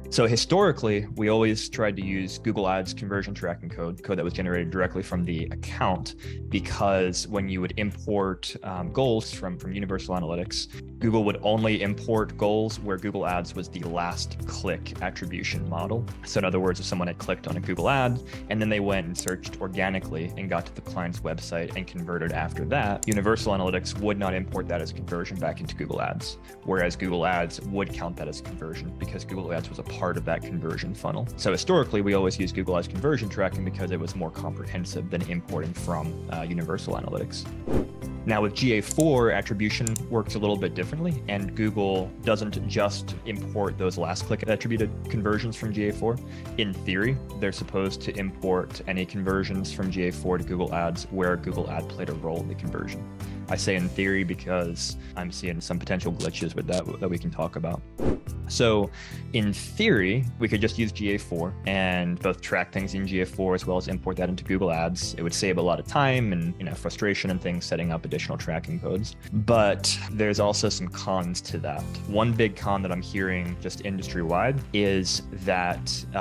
So historically, we always tried to use Google Ads conversion tracking code that was generated directly from the account, because when you would import goals from Universal Analytics, Google would only import goals where Google Ads was the last click attribution model. So in other words, if someone had clicked on a Google ad and then they went and searched organically and got to the client's website and converted after that, Universal Analytics would not import that as a conversion back into Google Ads, whereas Google Ads would count that as a conversion because Google Ads was a part of that conversion funnel. So historically, we always used Google Ads conversion tracking because it was more comprehensive than importing from Universal Analytics. Now with GA4, attribution works a little bit differently, and Google doesn't just import those last click attributed conversions from GA4. In theory, they're supposed to import any conversions from GA4 to Google Ads where Google Ad played a role in the conversion. I say in theory because I'm seeing some potential glitches with that we can talk about. So in theory, we could just use GA4 and both track things in GA4 as well as import that into Google Ads. It would save a lot of time and frustration and things setting up additional tracking codes. But there's also some cons to that. One big con that I'm hearing just industry-wide is that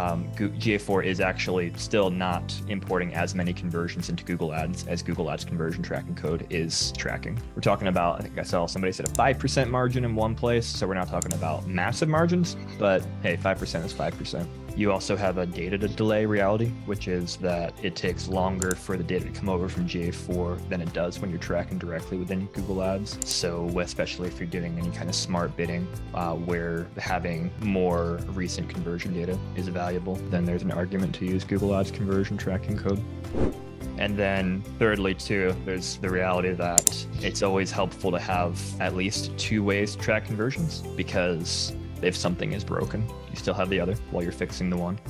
GA4 is actually still not importing as many conversions into Google Ads as Google Ads conversion tracking code is tracking. We're talking about, I think I saw somebody said a 5% margin in one place, so we're not talking about massive margins, but hey, 5% is 5%. You also have a data delay reality, which is that it takes longer for the data to come over from GA4 than it does when you're tracking directly within Google Ads. So especially if you're doing any kind of smart bidding where having more recent conversion data is valuable, then there's an argument to use Google Ads conversion tracking code. And then thirdly, too, there's the reality that it's always helpful to have at least two ways to track conversions, because if something is broken, you still have the other while you're fixing the one.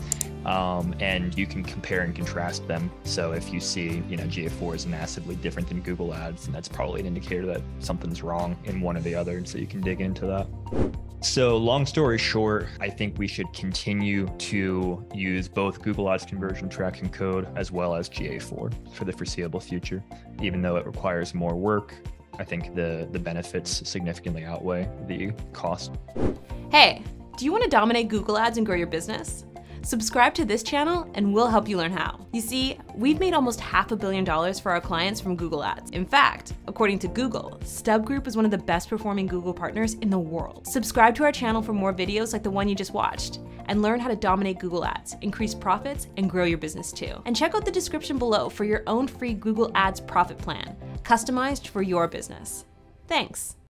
And you can compare and contrast them. So if you see, GA4 is massively different than Google Ads, and that's probably an indicator that something's wrong in one or the other. And so you can dig into that. So long story short, I think we should continue to use both Google Ads conversion tracking code as well as GA4 for the foreseeable future. Even though it requires more work, I think the benefits significantly outweigh the cost. Hey, do you want to dominate Google Ads and grow your business? Subscribe to this channel and we'll help you learn how. You see, we've made almost $500 million for our clients from Google Ads. In fact, according to Google, Stub Group is one of the best performing Google partners in the world. Subscribe to our channel for more videos like the one you just watched, and learn how to dominate Google Ads, increase profits, and grow your business too. And check out the description below for your own free Google Ads profit plan, customized for your business. Thanks.